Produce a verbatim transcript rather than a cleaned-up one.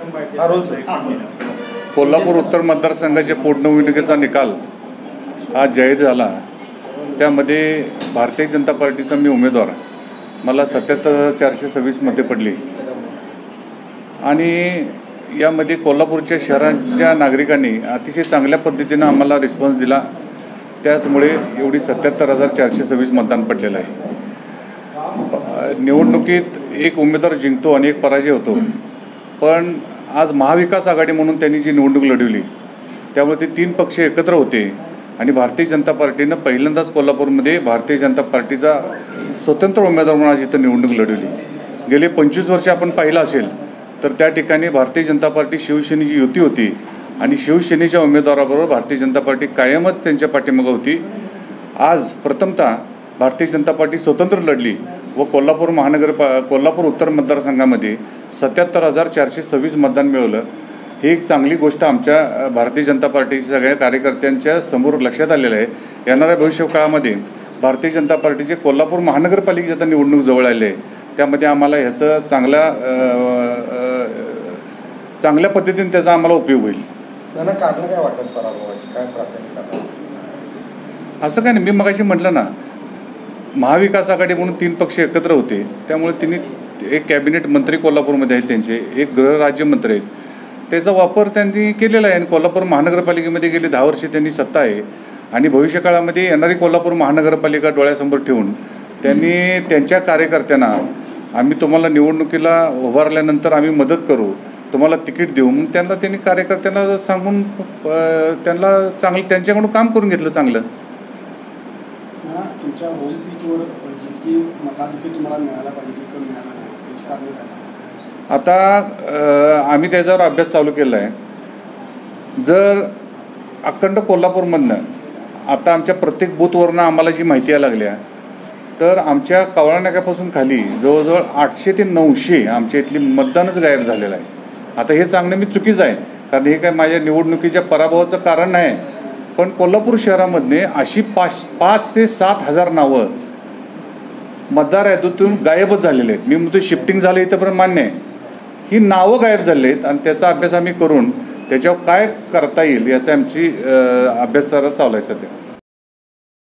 कोल्हापूर उत्तर मतदारसंघाच्या पोटनिवडणुकीचा निकाल आज जाहीर झाला। त्यामध्ये भारतीय जनता पार्टीचा मी उमेदवार, मला सत्याहत्तर चारशे सव्वीस मते पडली आणि यामध्ये कोल्हापूरच्या शहराच्या नागरिकांनी अतिशय चांगल्या पद्धतीनं आम्हाला रिस्पॉन्स दिला। त्याचमुळे एवढी सत्याहत्तर हजार चारशे सव्वीस मतदान पडलेलं आहे। निवडणुकीत एक उमेदवार जिंकतो आणि एक पराजय होतो, पण आज महाविकास आघाडी म्हणून त्यांनी जी निवडणूक लढवली त्यामुळे ते तीन पक्ष एकत्र होते आणि भारतीय जनता पार्टीनं पहिल्यांदाच कोल्हापूरमध्ये भारतीय जनता पार्टीचा स्वतंत्र उमेदवार म्हणून आज इथं निवडणूक लढवली। गेले पंचवीस वर्ष आपण पाहिलं असेल तर त्या ठिकाणी भारतीय जनता पार्टी शिवसेनेची युती होती आणि शिवसेनेच्या उमेदवाराबरोबर भारतीय जनता पार्टी कायमच त्यांच्या पाठीमागे होती। आज प्रथमतः भारतीय जनता पार्टी स्वतंत्र लढली व कोल्हापूर महानगर कोल्हापूर उत्तर मतदारसंघामध्ये सत्याहत्तर हजार चारशे सव्वीस मतदान मिळवलं। ही एक चांगली गोष्ट आमच्या भारतीय जनता पार्टीच्या सगळ्या कार्यकर्त्यांच्या समोर लक्षात आलेलं आहे। येणाऱ्या भविष्यकाळामध्ये भारतीय जनता पार्टीचे कोल्हापूर महानगरपालिकेची आता निवडणूक जवळ आली आहे, त्यामध्ये आम्हाला ह्याचं चांगल्या चांगल्या पद्धतीने त्याचा आम्हाला उपयोग होईल। त्यांना कारण काय वाटत पराभवाची काय प्राथमिक कारण? असं काय नाही, मी मगाशी म्हटलं ना, महाविकास आघाडी म्हणून तीन पक्ष एकत्र होते, त्यामुळे त्यांनी एक कॅबिनेट मंत्री कोल्हापूरमध्ये आहेत, त्यांचे एक गृहराज्यमंत्री आहेत, त्याचा वापर त्यांनी केलेला आहे आणि कोल्हापूर महानगरपालिकेमध्ये गेली दहा वर्षे त्यांनी सत्ता आहे आणि भविष्यकाळामध्ये येणारी कोल्हापूर महानगरपालिका डोळ्यासमोर ठेवून त्यांनी त्यांच्या कार्यकर्त्यांना आम्ही तुम्हाला निवडणुकीला उभारल्यानंतर आम्ही मदत करू, तुम्हाला तिकीट देऊ म्हणून त्यांना त्यांनी कार्यकर्त्यांना सांगून त्यांना चांगलं त्यांच्याकडून काम करून घेतलं चांगलं। तुमच्या होम पिचवर जितकी मताधिक्य तुम्हाला मिळायला पाहिजे तितकं मिळालं नाही, त्याची कारण काय? आता आम्ही त्याच्यावर अभ्यास चालू केला आहे। जर अखंड कोल्हापूरमधनं आता आमच्या प्रत्येक बूथवरनं आम्हाला जी माहिती यायला लागल्या तर आमच्या कवळा नाक्यापासून खाली जवळजवळ आठशे ते नऊशे आमच्या इथली मतदानच गायब झालेलं आहे। आता हे सांगणं मी चुकीचं आहे, कारण हे काय माझ्या निवडणुकीच्या पराभवाचं कारण नाही, पण कोल्हापूर शहरामधले अशी पाच पाच ते सात हजार नावं मतदार यादीतून गायबच झालेले आहेत। मी म्हणतो शिफ्टिंग झालं इथंपर्यंत मान्य आहे, ही नावं गायब झालेली आहेत आणि त्याचा अभ्यास आम्ही करून त्याच्यावर काय करता येईल याचा आमची अभ्यास चालू आहे सध्या।